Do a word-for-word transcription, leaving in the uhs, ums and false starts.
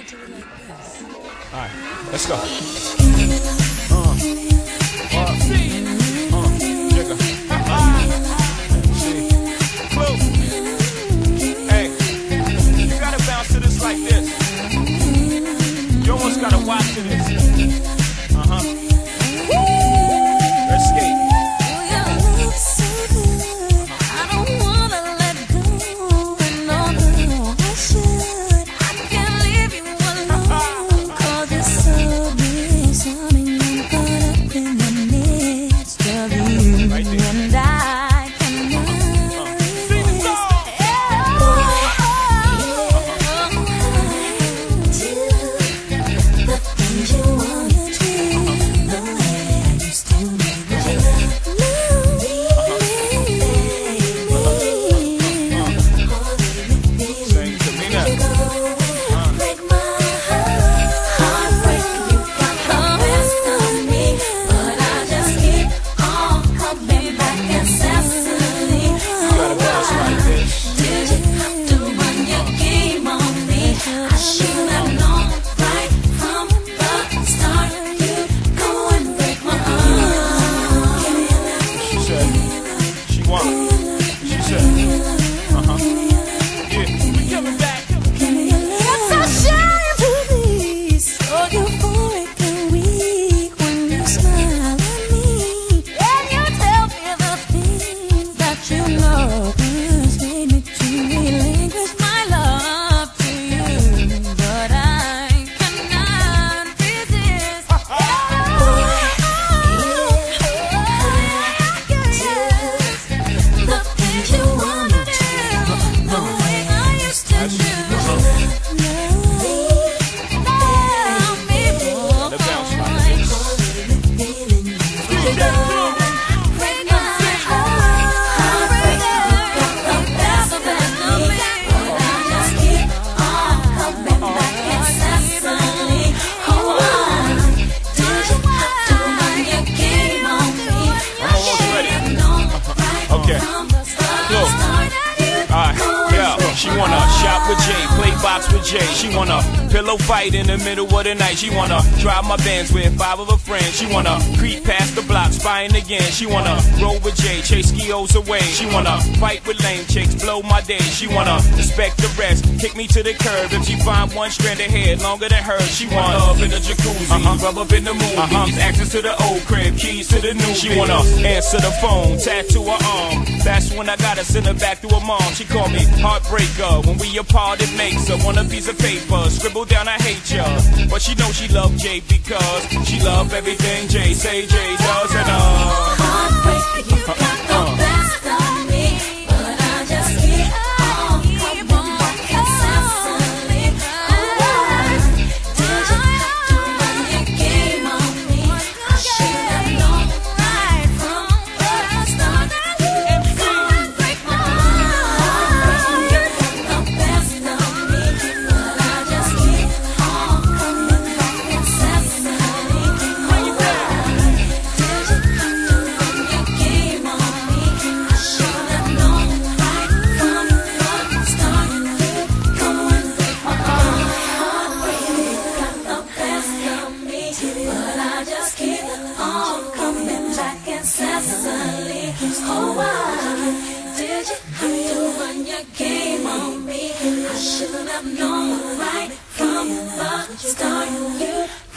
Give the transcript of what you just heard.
Alright, let's go. Uh, uh, uh, jigger. See. Whoa. Hey, you gotta bounce to this like this. You almost gotta watch to this. Uh-huh. Let's skate. She wanna shop with Jay, play box with Jay. She wanna pillow fight in the middle of the night. She wanna drive my Benz with five of her friends. She wanna creep past the block, spying again. She wanna roll with Jay, chase skios away. She wanna fight with lame chicks, blow my day. She wanna respect the rest, kick me to the curb. If she find one strand of hair longer than hers, she want love in the jacuzzi, uh-huh. rub up in the movies, uh-huh. access to the old crib, keys to the new. She wanna answer the phone, tattoo her arm. That's when I gotta send her back to her mom. She called me heartbreaker. When we apart, it makes her want a piece of paper. Scribble down, I hate ya. But she know she love Jay because she love everything Jay say Jay does. And uh, heartbreaker, you got the best of me, but I just keep on coming back incessantly. Did you have to run your game on me? I should have known right from the start. Go and break my heart. You got the best of me, but I just keep on coming back incessantly. Did you have to run your game on me? I should have known right from the start. Go and break my heart. Heartbreak got the best of me, but I just keep on coming back incessantly. Oh, why did you have to run your game on me? I should have known right from the start. You